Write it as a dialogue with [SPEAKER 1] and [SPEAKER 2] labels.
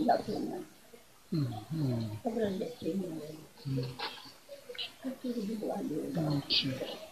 [SPEAKER 1] lakukan.
[SPEAKER 2] Hmm.
[SPEAKER 1] Sobrang lecce mo. Kasi hindi ko ano.
[SPEAKER 2] Okay.